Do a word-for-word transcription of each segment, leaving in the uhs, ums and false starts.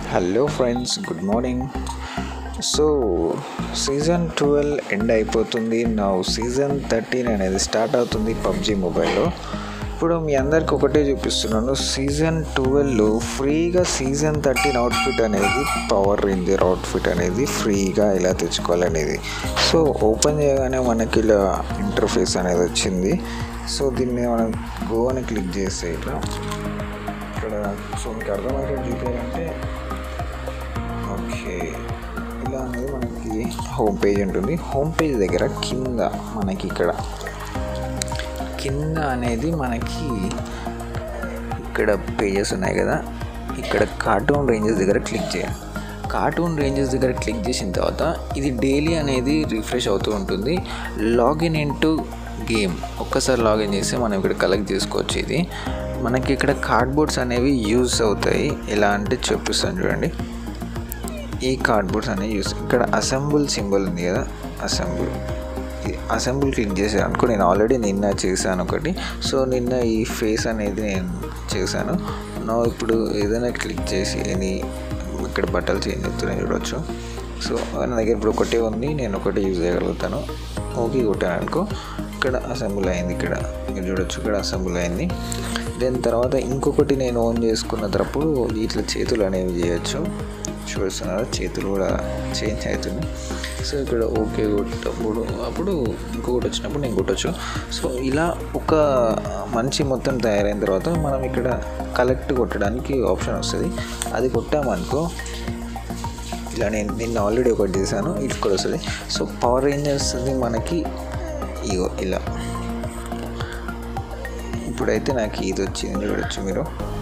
Hello friends, good morning. So season twelve end అయిపోతుంది. నా season thirteen అనేది start అవుతుంది పబ్జీ మొబైల్లో. ఇప్పుడు మీ అందరికి ఒకటే చూపిస్తున్నాను. సీజన్ ట్వెల్వ్లో ఫ్రీగా సీజన్ థర్టీన్ అవుట్ఫిట్ అనేది, పవర్ రేంజర్ అవుట్ఫిట్ అనేది ఫ్రీగా ఎలా తెచ్చుకోవాలనేది. సో ఓపెన్ చేయగానే మనకి ఇలా ఇంటర్ఫేస్ అనేది వచ్చింది. సో దీన్ని మనం గో అని క్లిక్ చేస్తే ఇట్లా ఇక్కడ సో మీకు అర్థమయ్యేది చూపించాలంటే ఓకే ఇలా అనేది మనకి హోమ్ పేజ్ ఉంటుంది. హోమ్ పేజ్ దగ్గర కింద మనకి ఇక్కడ కింద అనేది మనకి ఇక్కడ పేజెస్ ఉన్నాయి కదా, ఇక్కడ కార్టూన్ రేంజెస్ దగ్గర క్లిక్ చేయాలి. కార్టూన్ రేంజెస్ దగ్గర క్లిక్ చేసిన తర్వాత ఇది డైలీ అనేది రిఫ్రెష్ అవుతూ ఉంటుంది. లాగిన్ ఇంటూ గేమ్ ఒక్కసారి లాగిన్ చేస్తే మనం ఇక్కడ కలెక్ట్ చేసుకోవచ్చు. ఇది మనకి ఇక్కడ కార్డ్బోర్డ్స్ అనేవి యూజ్ అవుతాయి. ఎలా అంటే చూపిస్తాను చూడండి. ఈ కార్డ్బోర్డ్స్ అనేవి యూస్ ఇక్కడ అసెంబుల్ సింబల్ ఉంది కదా, అసెంబుల్ అసెంబుల్ క్లిక్ చేశాను అనుకో. నేను ఆల్రెడీ నిన్న చేశాను ఒకటి. సో నిన్న ఈ ఫేస్ అనేది నేను చేశాను. నా ఇప్పుడు ఏదైనా క్లిక్ చేసి ఎనీ ఇక్కడ బట్టలు చేంజ్ అవుతున్నాయి చూడవచ్చు. సో నా దగ్గర ఇప్పుడు ఒకటే ఉంది, నేను ఒకటి యూజ్ చేయగలుగుతాను. ఓకే కొట్టాను అనుకో, ఇక్కడ అసెంబుల్ అయింది. ఇక్కడ మీరు చూడొచ్చు, ఇక్కడ అసెంబుల్ అయింది. దాని తర్వాత ఇంకొకటి నేను ఆన్ చేసుకున్న తప్పుడు ఇట్లా చేతులు అనేవి చేయొచ్చు. చూస్తున్నారు, చేతులు కూడా చేంజ్ అవుతుంది. సో ఇక్కడ ఓకే కొట్టప్పుడు అప్పుడు ఇంకొకటి వచ్చినప్పుడు నేను కొట్టచ్చు. సో ఇలా ఒక మంచి మొత్తం తయారైన తర్వాత మనం ఇక్కడ కలెక్ట్ కొట్టడానికి ఆప్షన్ వస్తుంది. అది కొట్టామనుకో, ఇలా నేను నిన్న ఆల్రెడీ ఒకటి చేశాను, ఇది కూడా వస్తుంది. సో పవర్ రేంజర్స్ మనకి ఇగో ఇలా ఇప్పుడైతే నాకు ఇది వచ్చింది చూడొచ్చు మీరు.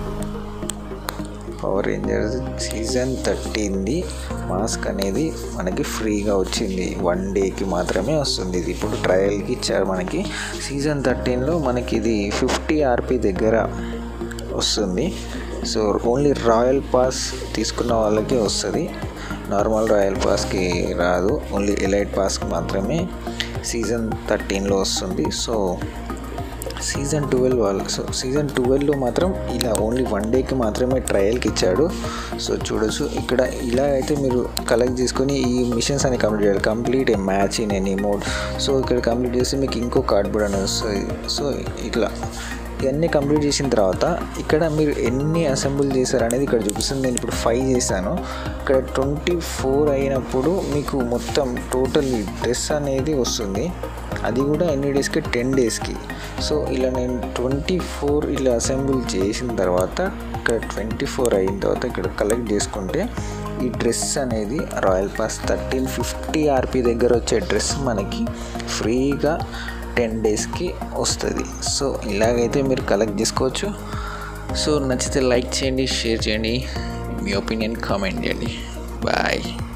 పవర్ రేంజర్స్ సీజన్ థర్టీన్ది మాస్క్ అనేది మనకి ఫ్రీగా వచ్చింది. వన్ డేకి మాత్రమే వస్తుంది. ఇది ఇప్పుడు ట్రయల్కి ఇచ్చారు మనకి. సీజన్ థర్టీన్లో మనకి ఇది ఫిఫ్టీ ఆర్పీ దగ్గర వస్తుంది. సో ఓన్లీ రాయల్ పాస్ తీసుకున్న వాళ్ళకే వస్తుంది. నార్మల్ రాయల్ పాస్కి రాదు, ఓన్లీ ఎలైట్ పాస్కి మాత్రమే సీజన్ థర్టీన్లో వస్తుంది. సో సీజన్ ట్వెల్వ్ వాళ్ళ సో సీజన్ ట్వెల్వ్లో మాత్రం ఇలా ఓన్లీ వన్ డేకి మాత్రమే ట్రయల్కి ఇచ్చాడు. సో చూడొచ్చు, ఇక్కడ ఇలా అయితే మీరు కలెక్ట్ చేసుకొని ఈ మిషన్స్ అని కంప్లీట్ చేయాలి. Complete a match in any mode. So ఇక్కడ కంప్లీట్ చేస్తే మీకు ఇంకో కార్డ్బోర్డ్ అనేది వస్తుంది. సో ఇట్లా ఇవన్నీ కంప్లీట్ చేసిన తర్వాత ఇక్కడ మీరు ఎన్ని అసెంబుల్ చేశారు అనేది ఇక్కడ చూపిస్తుంది. నేను ఇప్పుడు ఫైవ్ చేశాను. ఇక్కడ ట్వంటీ ఫోర్ అయినప్పుడు మీకు మొత్తం టోటల్ డ్రెస్ అనేది వస్తుంది. అది కూడా ఎన్ని డేస్కి, టెన్ డేస్కి. సో ఇలా నేను ట్వంటీ ఫోర్ ఇలా అసెంబుల్ చేసిన తర్వాత ఇక్కడ ట్వంటీ ఫోర్ అయిన తర్వాత ఇక్కడ కలెక్ట్ చేసుకుంటే ఈ డ్రెస్ అనేది royal pass thirteen fifty RP దగ్గర వచ్చే డ్రెస్ మనకి ఫ్రీగా టెన్ డేస్కి వస్తుంది. సో ఇలాగైతే మీరు కలెక్ట్ చేసుకోవచ్చు. సో నచ్చితే లైక్ చేయండి, షేర్ చేయండి, మీ ఒపీనియన్ కామెంట్ చేయండి. బాయ్.